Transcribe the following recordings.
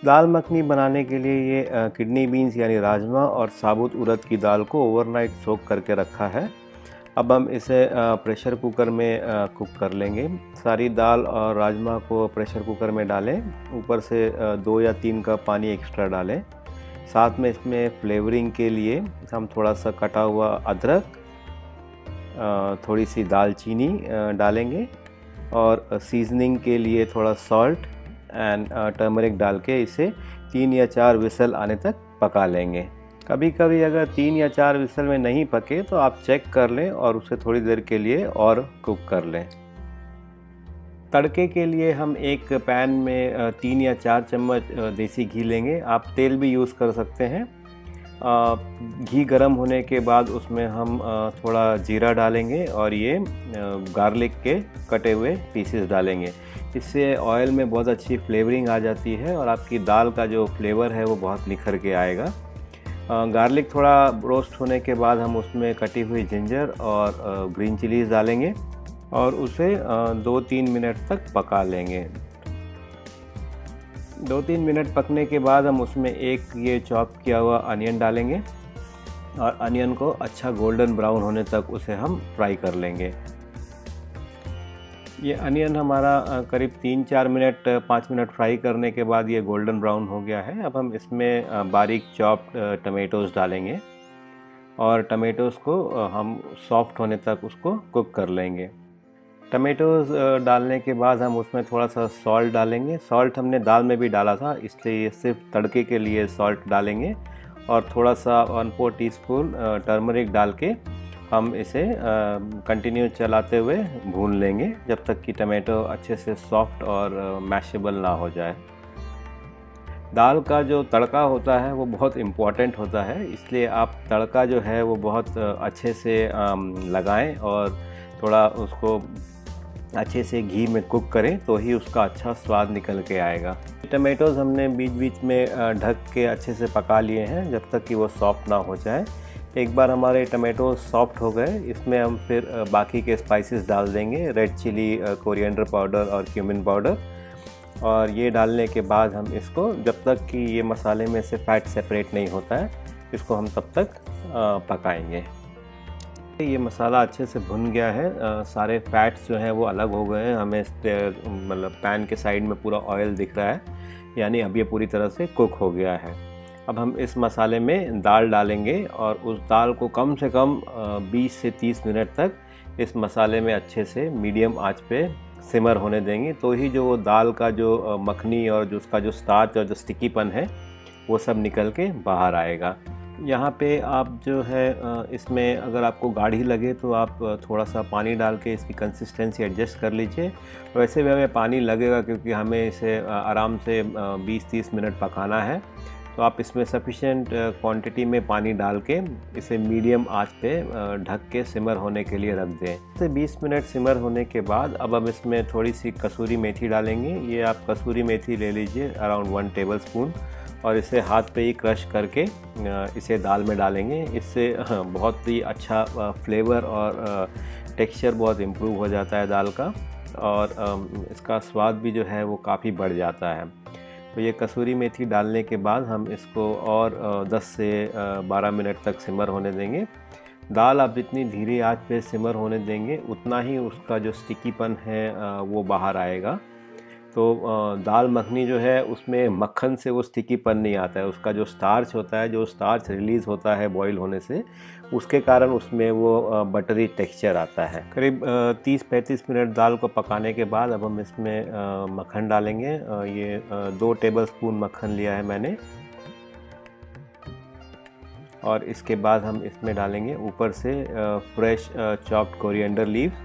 दाल मखनी बनाने के लिए ये किडनी बीन्स यानी राजमा और साबुत उड़द की दाल को ओवरनाइट सोक करके रखा है। अब हम इसे प्रेशर कुकर में कुक कर लेंगे। सारी दाल और राजमा को प्रेशर कुकर में डालें, ऊपर से 2 या 3 कप पानी एक्स्ट्रा डालें। साथ में इसमें फ्लेवरिंग के लिए हम थोड़ा सा कटा हुआ अदरक, थोड़ी सी दालचीनी डालेंगे और सीजनिंग के लिए थोड़ा सॉल्ट एंड टर्मरिक डाल के इसे 3 या 4 विसल आने तक पका लेंगे। कभी कभी अगर 3 या 4 विसल में नहीं पके तो आप चेक कर लें और उसे थोड़ी देर के लिए और कुक कर लें। तड़के के लिए हम एक पैन में 3 या 4 चम्मच देसी घी लेंगे। आप तेल भी यूज़ कर सकते हैं। घी गर्म होने के बाद उसमें हम थोड़ा जीरा डालेंगे और ये गार्लिक के कटे हुए पीसेस डालेंगे। इससे ऑयल में बहुत अच्छी फ्लेवरिंग आ जाती है और आपकी दाल का जो फ्लेवर है वो बहुत निखर के आएगा। गार्लिक थोड़ा रोस्ट होने के बाद हम उसमें कटी हुई जिंजर और ग्रीन चिलीज़ डालेंगे और उसे 2-3 मिनट तक पका लेंगे। 2-3 मिनट पकने के बाद हम उसमें एक ये चॉप किया हुआ अनियन डालेंगे और अनियन को अच्छा गोल्डन ब्राउन होने तक उसे हम फ्राई कर लेंगे। ये अनियन हमारा करीब 3-4 मिनट 5 मिनट फ्राई करने के बाद ये गोल्डन ब्राउन हो गया है। अब हम इसमें बारीक चॉप्ड टमेटोज़ डालेंगे और टमेटोज़ को हम सॉफ्ट होने तक उसको कुक कर लेंगे। टमेटोज़ डालने के बाद हम उसमें थोड़ा सा सॉल्ट डालेंगे। सॉल्ट हमने दाल में भी डाला था, इसलिए ये सिर्फ तड़के के लिए सॉल्ट डालेंगे और थोड़ा सा 1/4 टीस्पून टर्मरिक डाल के हम इसे कंटिन्यू चलाते हुए भून लेंगे जब तक कि टमाटो अच्छे से सॉफ्ट और मैशेबल ना हो जाए। दाल का जो तड़का होता है वो बहुत इम्पॉर्टेंट होता है, इसलिए आप तड़का जो है वो बहुत अच्छे से लगाएं और थोड़ा उसको अच्छे से घी में कुक करें तो ही उसका अच्छा स्वाद निकल के आएगा। टमाटोज़ हमने बीच बीच में ढक के अच्छे से पका लिए हैं जब तक कि वो सॉफ्ट ना हो जाए। एक बार हमारे टमाटो सॉफ्ट हो गए, इसमें हम फिर बाकी के स्पाइसेस डाल देंगे, रेड चिली, कोरिएंडर पाउडर और क्यूमिन पाउडर। और ये डालने के बाद हम इसको जब तक कि ये मसाले में से फैट सेपरेट नहीं होता है इसको हम तब तक पकाएंगे। ये मसाला अच्छे से भुन गया है, सारे फैट्स जो हैं वो अलग हो गए हैं, हमें मतलब पैन के साइड में पूरा ऑयल दिख रहा है, यानी अब ये पूरी तरह से कुक हो गया है। अब हम इस मसाले में दाल डालेंगे और उस दाल को कम से कम 20 से 30 मिनट तक इस मसाले में अच्छे से मीडियम आंच पे सिमर होने देंगे, तो ही जो वो दाल का जो मखनी और जो उसका जो स्टार्च और जो स्टिकीपन है वो सब निकल के बाहर आएगा। यहाँ पे आप जो है इसमें अगर आपको गाढ़ी लगे तो आप थोड़ा सा पानी डाल के इसकी कंसिस्टेंसी एडजस्ट कर लीजिए। वैसे भी हमें पानी लगेगा क्योंकि हमें इसे आराम से 20-30 मिनट पकाना है, तो आप इसमें सफिशेंट क्वांटिटी में पानी डाल के इसे मीडियम आंच पे ढक के सिमर होने के लिए रख दें। इसे 20 मिनट सिमर होने के बाद अब हम इसमें थोड़ी सी कसूरी मेथी डालेंगे। ये आप कसूरी मेथी ले लीजिए अराउंड 1 टेबलस्पून और इसे हाथ पे ही क्रश करके इसे दाल में डालेंगे। इससे बहुत ही अच्छा फ्लेवर और टेक्सचर बहुत इम्प्रूव हो जाता है दाल का और इसका स्वाद भी जो है वो काफ़ी बढ़ जाता है। तो ये कसूरी मेथी डालने के बाद हम इसको और 10 से 12 मिनट तक सिमर होने देंगे। दाल आप जितनी धीरे आंच पे सिमर होने देंगे उतना ही उसका जो स्टिकीपन है वो बाहर आएगा। तो दाल मखनी जो है उसमें मक्खन से वो स्टिकीपन नहीं आता है, उसका जो स्टार्च होता है, जो स्टार्च रिलीज़ होता है बॉईल होने से, उसके कारण उसमें वो बटरी टेक्सचर आता है। करीब 30-35 मिनट दाल को पकाने के बाद अब हम इसमें मक्खन डालेंगे। ये 2 टेबलस्पून मक्खन लिया है मैंने और इसके बाद हम इसमें डालेंगे ऊपर से फ्रेश चॉप्ड कोरिएंडर लीव्स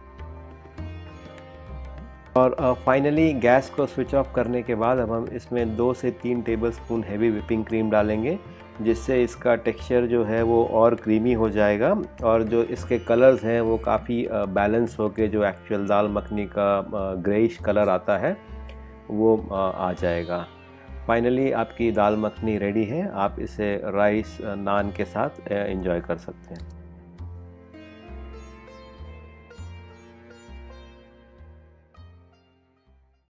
और फाइनली गैस को स्विच ऑफ करने के बाद अब हम इसमें 2 से 3 टेबलस्पून हेवी व्हिपिंग क्रीम डालेंगे, जिससे इसका टेक्सचर जो है वो और क्रीमी हो जाएगा और जो इसके कलर्स हैं वो काफ़ी बैलेंस होके जो एक्चुअल दाल मखनी का ग्रेइश कलर आता है वो आ जाएगा। फाइनली आपकी दाल मखनी रेडी है, आप इसे राइस नान के साथ एंजॉय कर सकते हैं।